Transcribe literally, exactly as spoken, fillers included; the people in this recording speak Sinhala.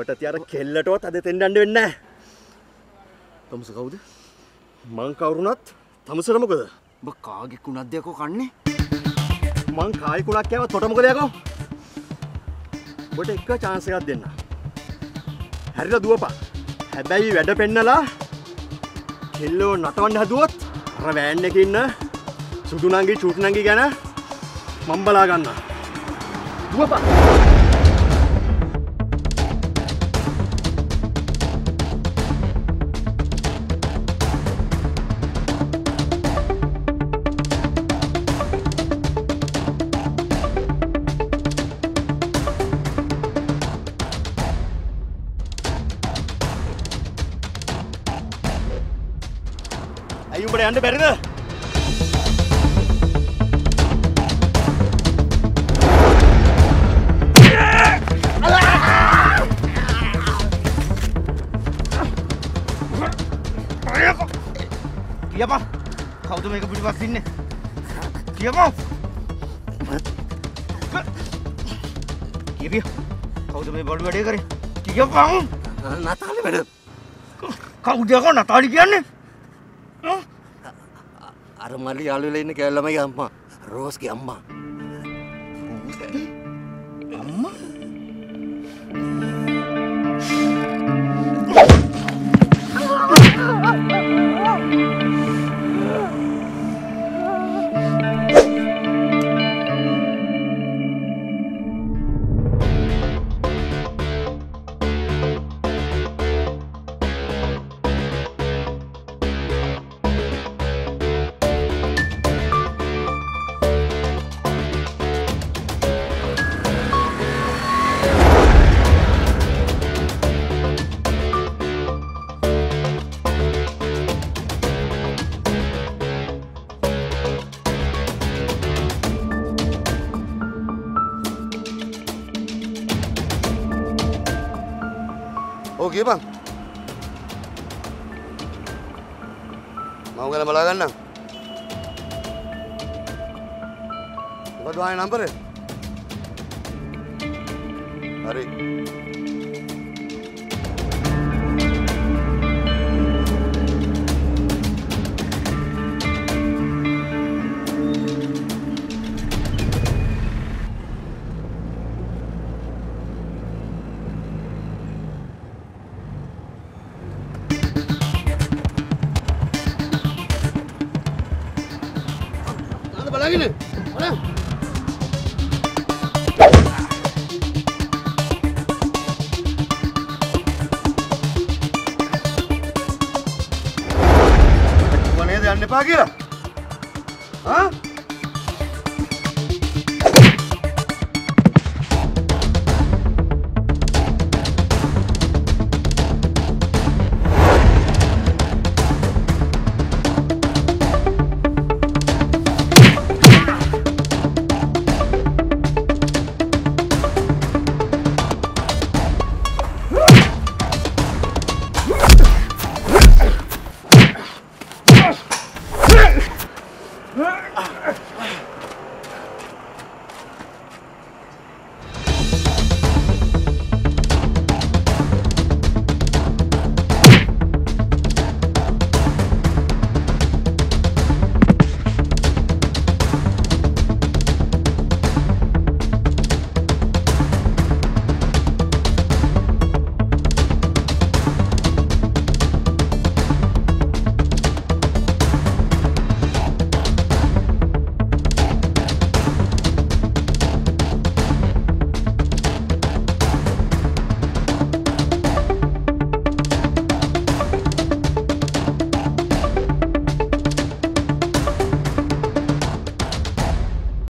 උඹට තියර කෙල්ලටවත් අද දෙන්න වෙන්නේ නැහැ. තමුස කවුද? මං කවුරුණත් තමුසට මොකද? ඔබ කාගේ කුණක්ද යකෝ කන්නේ? මං කායි කුණක් කෑවත් තොට මොකද යකෝ? ඔබට එක chance එකක් දෙන්න. හැරිලා දුවපන්. හැබැයි වැඩ පෙන්නලා කෙල්ලෝ නටවන්න හදුවොත් අර වෑන් එකේ ඉන්න සුදු නංගි චූටි නංගි ගැන මම බලා ගන්නවා. දුවපන්. අයියෝ උඹට යන්න බැරිද? කියපන් කවුද මේක පිටිපස්සේ ඉන්නේ? කියපන්. කියපිය කවුද මේ බඩු වැඩේ කරේ? කියපන්. නතාලි වැඩ. කවුද යකෝ නතාලි කියන්නේ? අර මල්ලි යාළුවෙලා ඉන්න කැල ළමයි අම්මා රෝස්ගේ අම්මා. අම්මා? Oh කියපන්. මම ගල බලා ගන්නම්. මොකද ආයේ නම්බරේ? හරි. Lagi nih, mana? Mana dia ane pagi lah? Hah?